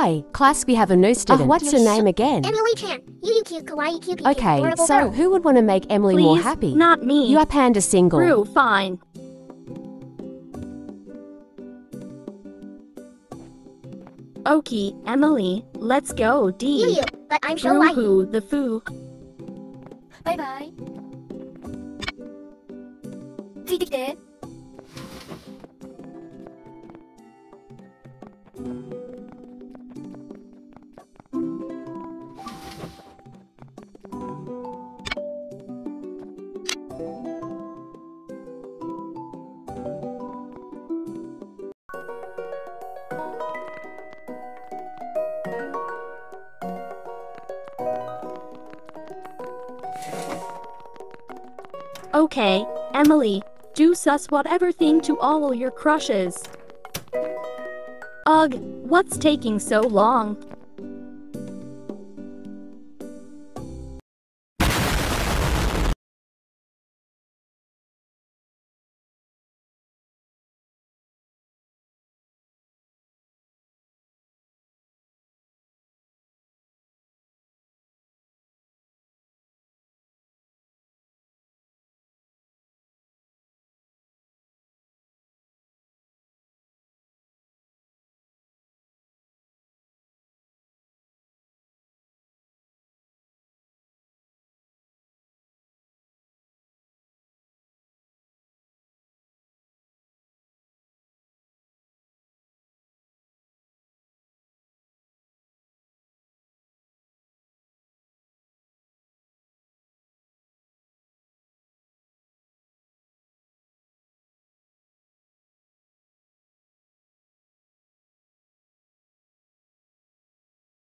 Hi, class, we have a new student. What's your name again? Emily Chan. You cute, kawaii, cute, cute, Okay, adorable so girl. who would want to make Emily more Please, happy? not me. You are panda single. Rue, fine. Okay, Emily, let's go. D. You, but I'm so Rue like who the foo. Bye bye. ついてきて。 Okay, Emily, do sus whatever thing to all your crushes. Ugh, what's taking so long?